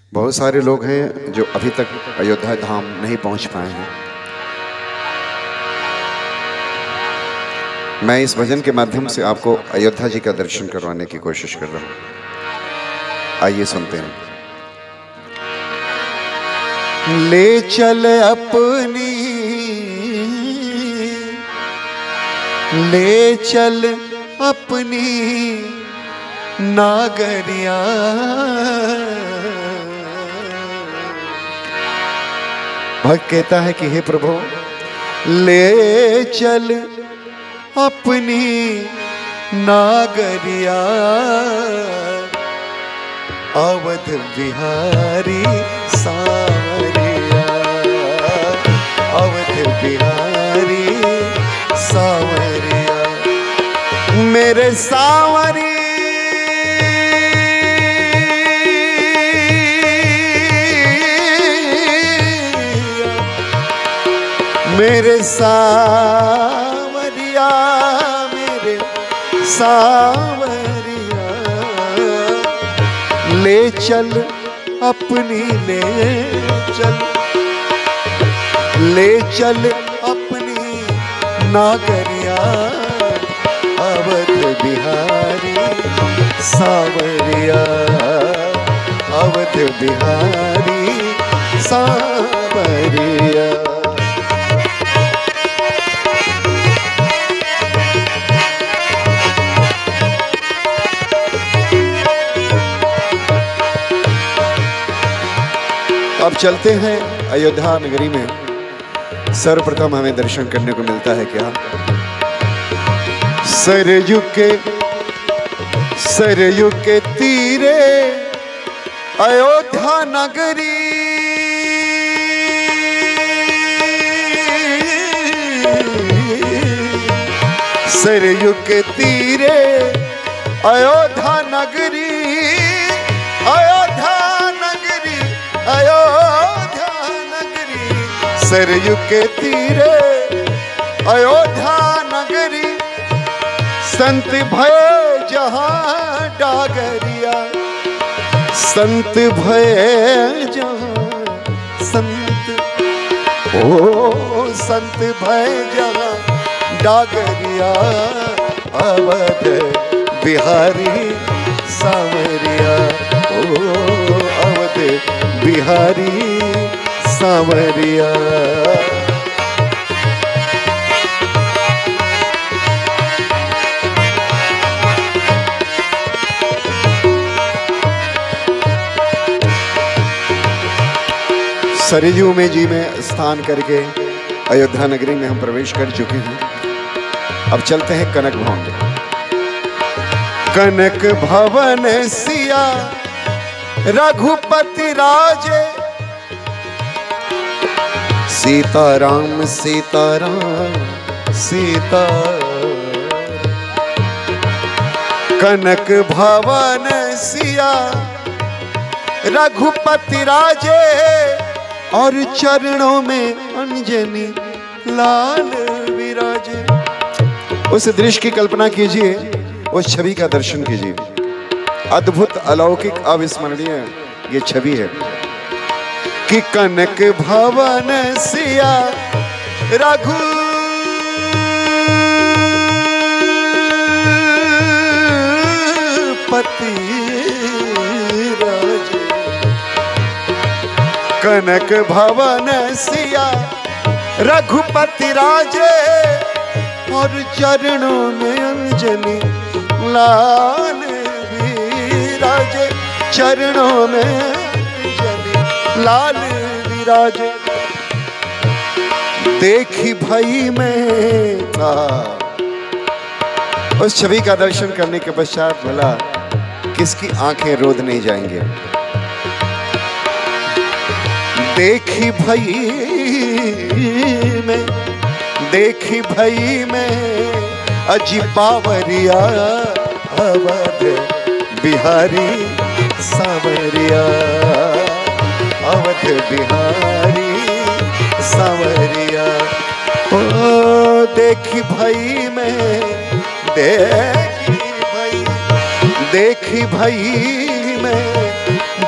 बहुत सारे लोग हैं जो अभी तक अयोध्या धाम नहीं पहुंच पाए हैं। मैं इस भजन के माध्यम से आपको अयोध्या जी का दर्शन करवाने की कोशिश कर रहा हूं। आइए सुनते हैं। ले चल अपनी, ले चल अपनी नागरिया, भक्त कहता है कि हे प्रभु ले चल अपनी नागरिया, अवध बिहारी सांवरिया, अवध बिहारी सांवरिया, मेरे सांवरिया, मेरे सांवरिया, मेरे सांवरिया, ले चल अपनी, ले चल, ले चल अपनी नागरिया, अवध बिहारी सांवरिया, अवध बिहारी सांवरिया। अब चलते हैं अयोध्या नगरी में। सर्वप्रथम हमें दर्शन करने को मिलता है क्या? सरयू के तीरे अयोध्या नगरी, सरयू के तीरे अयोध्या नगरी, अयोध्या नगरी, अयोध्या नगरी, सरयू के तीरे अयोध्या नगरी, संत भय जहां डागरिया, संत भय जहां, संत ओ संत भय जहां डागरिया, अवध बिहारी सांवरिया, ओ अवध बिहारी सांवरिया। सरयू में जी में स्थान करके अयोध्या नगरी में हम प्रवेश कर चुके हैं। अब चलते हैं कनक भवन। कनक भवन सिया रघुपति राजे, सीताराम सीताराम सीता, कनक भवन सिया रघुपति राजे, और चरणों में अंजनी लाल विराजे। उस दृश्य की कल्पना कीजिए, उस छवि का दर्शन कीजिए। अद्भुत अलौकिक अविस्मरणीय ये छवि है कि कनक भवन सिया रघुपति राजे, कनक भवन सिया रघुपति राजे, और चरणों में अंजनी लाल विराजे, चरणों में अंजनी लाल विराजे। देखी भई में उस छवि का दर्शन करने के पश्चात भला किसकी आंखें रोध नहीं जाएंगे। देखी भई में, देखी भई में अजी बावरिया, अवध बिहारी सांवरिया, अवध बिहारी सांवरिया। ओ देखी भई में, देखी भई, देखी भई में